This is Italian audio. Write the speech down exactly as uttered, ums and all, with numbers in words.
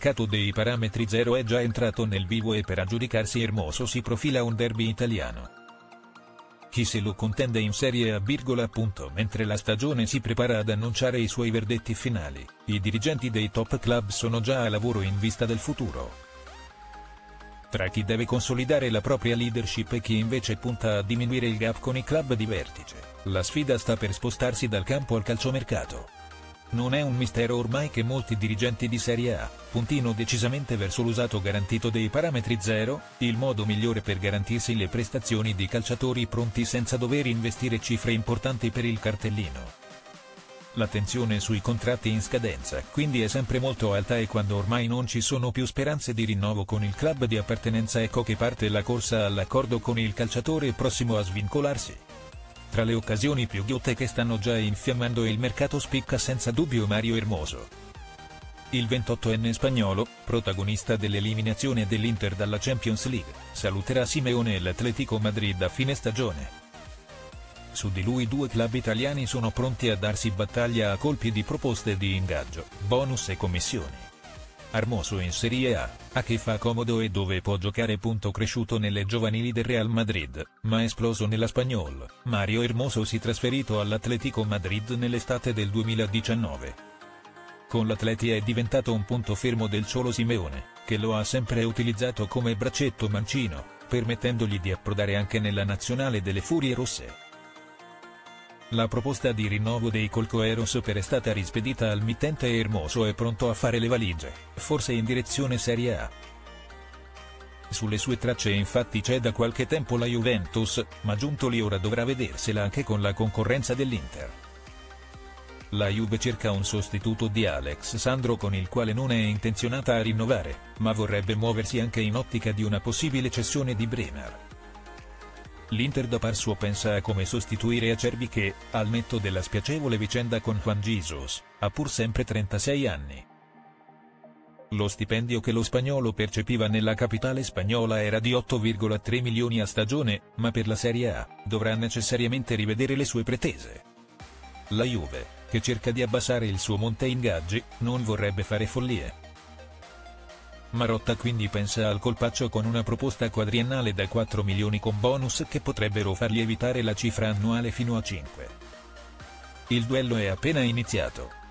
mercato dei parametri zero è già entrato nel vivo e per aggiudicarsi Hermoso si profila un derby italiano. Chi se lo contende in Serie A, appunto, mentre la stagione si prepara ad annunciare i suoi verdetti finali, i dirigenti dei top club sono già a lavoro in vista del futuro. Tra chi deve consolidare la propria leadership e chi invece punta a diminuire il gap con i club di vertice, la sfida sta per spostarsi dal campo al calciomercato. Non è un mistero ormai che molti dirigenti di Serie A puntino decisamente verso l'usato garantito dei parametri zero, il modo migliore per garantirsi le prestazioni di calciatori pronti senza dover investire cifre importanti per il cartellino. La tensione sui contratti in scadenza quindi è sempre molto alta e quando ormai non ci sono più speranze di rinnovo con il club di appartenenza ecco che parte la corsa all'accordo con il calciatore prossimo a svincolarsi. Tra le occasioni più ghiotte che stanno già infiammando il mercato spicca senza dubbio Mario Hermoso. Il ventottoenne spagnolo, protagonista dell'eliminazione dell'Inter dalla Champions League, saluterà Simeone e l'Atlético Madrid a fine stagione. Su di lui due club italiani sono pronti a darsi battaglia a colpi di proposte di ingaggio, bonus e commissioni. Hermoso in Serie A, a che fa comodo e dove può giocare. Cresciuto nelle giovanili del Real Madrid, ma esploso nella Spagnol, Mario Hermoso si è trasferito all'Atlético Madrid nell'estate del duemiladiciannove. Con l'Atleti è diventato un punto fermo del Cholo Simeone, che lo ha sempre utilizzato come braccetto mancino, permettendogli di approdare anche nella nazionale delle Furie Rosse. La proposta di rinnovo dei Colchoeros per è stata rispedita al mittente e Hermoso è pronto a fare le valigie, forse in direzione Serie A. Sulle sue tracce infatti c'è da qualche tempo la Juventus, ma giunto lì ora dovrà vedersela anche con la concorrenza dell'Inter. La Juve cerca un sostituto di Alex Sandro con il quale non è intenzionata a rinnovare, ma vorrebbe muoversi anche in ottica di una possibile cessione di Bremer. L'Inter da par suo pensa a come sostituire Acerbi che, al netto della spiacevole vicenda con Juan Jesus, ha pur sempre trentasei anni. Lo stipendio che lo spagnolo percepiva nella capitale spagnola era di otto virgola tre milioni a stagione, ma per la Serie A dovrà necessariamente rivedere le sue pretese. La Juve, che cerca di abbassare il suo monte ingaggi, non vorrebbe fare follie. Marotta quindi pensa al colpaccio con una proposta quadriennale da quattro milioni con bonus che potrebbero far lievitare la cifra annuale fino a cinque. Il duello è appena iniziato.